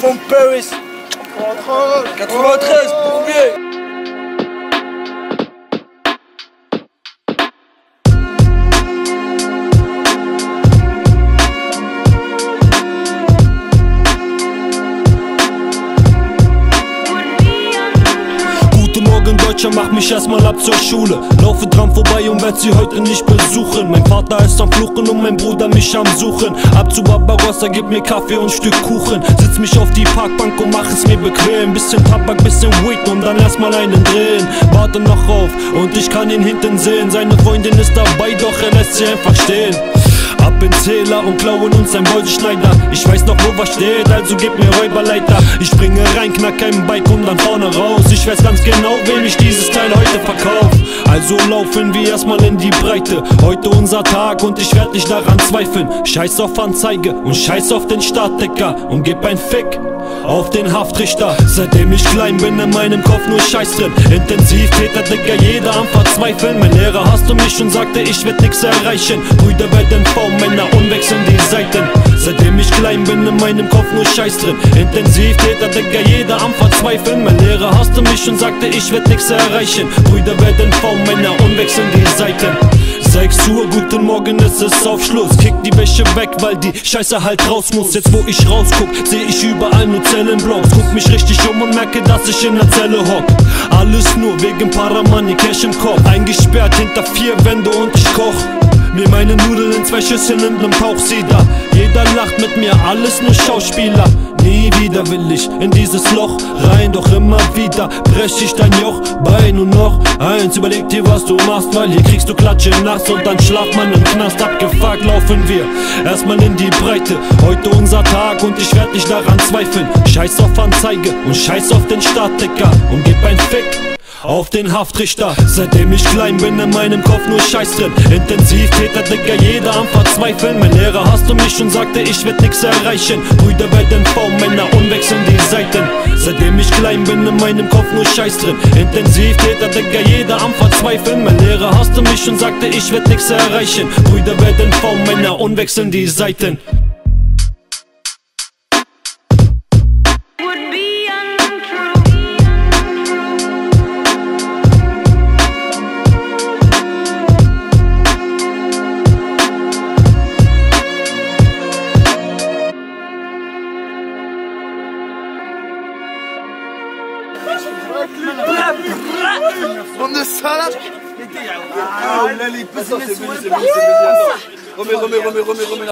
from Paris. 93, Bourbier. Deutscher, mach mich erstmal ab zur Schule. Laufe dran vorbei und werd sie heute nicht besuchen. Mein Vater ist am Fluchen und mein Bruder mich am Suchen. Ab zu Barbarossa, gib mir Kaffee und Stück Kuchen. Sitz mich auf die Parkbank und mach es mir bequem. Bisschen Tabak, bisschen Weed und dann erstmal einen drehen. Warte noch auf und ich kann ihn hinten sehen. Seine Freundin ist dabei, doch er lässt sie einfach stehen. Ab in Zähler und klauen uns ein Bolzenschneider. Ich weiß noch, wo was steht, also gib mir Räuberleiter. Ich springe rein, knack ein Bike und dann vorne raus. Ich weiß ganz genau, wem ich dieses Teil heute verkauf. Also laufen wir erstmal in die Breite. Heute unser Tag und ich werd nicht daran zweifeln. Scheiß auf Anzeige und scheiß auf den Startdecker und gib ein Fick auf den Haftrichter. Seitdem ich klein bin, in meinem Kopf nur Scheiß drin. Intensivtäter, Digga, jeder am Verzweifeln. Mein Lehrer hasste mich und sagte, ich werd nix erreichen. Brüder werden V-Männer und wechseln die Seiten. Seitdem ich klein bin, in meinem Kopf nur Scheiß drin. Intensivtäter, Digga, jeder am Verzweifeln. Mein Lehrer hasste mich und sagte, ich werd nix erreichen. Brüder werden V-Männer und wechseln die Seiten. 6 Uhr, guten Morgen, es ist auf Schluss. Kick die Wäsche weg, weil die Scheiße halt raus muss. Jetzt wo ich rausguck, seh ich überall nur Zellenblocks. Guck mich richtig um und merke, dass ich in der Zelle hock. Alles nur wegen Paramoney, Cash im Kopf. Eingesperrt hinter 4 Wände und ich koch mir meine Nudeln in 2 Schüsseln in nem Tauchsieder. Jeder lacht mit mir, alles nur Schauspieler. Nie wieder will ich in dieses Loch rein, doch immer wieder brech ich dein Joch bei nur noch eins. Überleg dir, was du machst, weil hier kriegst du Klatsche nachts und dann schlaft man im Knast. Abgefuckt laufen wir erstmal in die Breite. Heute unser Tag und ich werd nicht daran zweifeln. Scheiß auf Anzeige und scheiß auf den Startdecker und gib ein Fick auf den Haftrichter. Seitdem ich klein bin, in meinem Kopf nur Scheiß drin. Intensivtäter, Digga, jeder am Verzweifeln. Mein Lehrer hasste mich und sagte, ich werd nix erreichen. Brüder werden V-Männer und wechseln die Seiten. Seitdem ich klein bin, in meinem Kopf nur Scheiß drin. Intensivtäter, Digga, jeder am Verzweifeln. Mein Lehrer hasste mich und sagte, ich werd nix erreichen. Brüder werden V-Männer und wechseln die Seiten. On the salade. Ah,